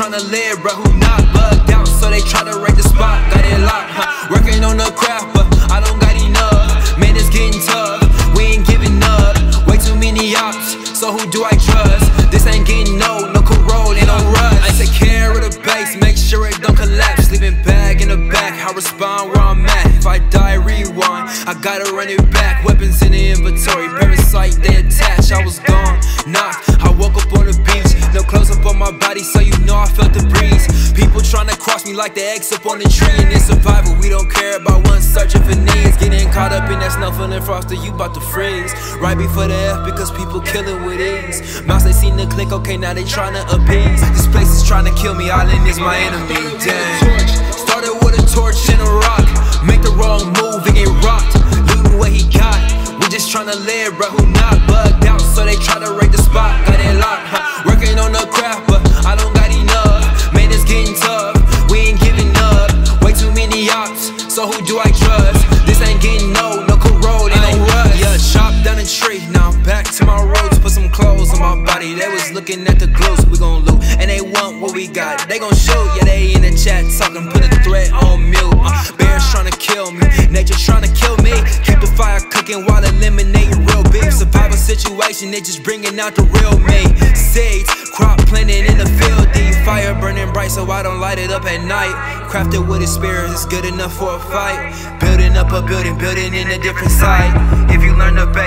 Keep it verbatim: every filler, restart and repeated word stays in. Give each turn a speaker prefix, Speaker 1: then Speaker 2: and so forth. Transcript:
Speaker 1: tryna live, bro, who not bugged out, so they try to rate the spot. Got it locked, huh? Working on the craft, but I don't got enough. Man, it's getting tough, we ain't giving up. Way too many ops, so who do I trust? This ain't getting no, no corrode, ain't no rust. I take care of the base, make sure it don't collapse. Leaving bag in the back, I respond where I'm at. If I die, rewind, I gotta run it back. Weapons in the inventory, parasite, they attach. I was gone, knocked, I woke up on the beach. No clothes up on my body, so you know I felt the breeze. People tryna cross me like the eggs up on the tree. And in survival, we don't care about one searching for needs. Getting caught up in that snow, feeling frosty, you bout to freeze. Right before the F, because people killing with ease. Mouse they seen the click, okay, now they tryna appease. This place is tryna kill me, island is my enemy, damn. Started with a torch and a rock. Make the wrong move, it get rocked. Looting what he got, we just tryna live, bro, who not bugged out, so they try to rate the spot. Got it locked, huh? Working on the craft, but I don't got enough. Man, it's getting tough, we ain't giving up. Way too many ops, so who do I trust? This ain't getting no, no corrode, ain't no rust. Yeah, chopped down a tree, now I'm back to my roads. Put some clothes on my body, they was looking at the clothes. We gon' loot, and they want what we got. They gon' shoot, yeah, they in the chat talking, put a threat on mute. uh, Bears tryna kill me, nature tryna kill me. Keep the fire cooking while eliminating real beef. Survival situation, they just bringing out the real me. Seeds, crop planted in the field, the fire burning bright, so I don't light it up at night. Crafted with a spirit, it's good enough for a fight. Building up a building, building in a different site. If you learn the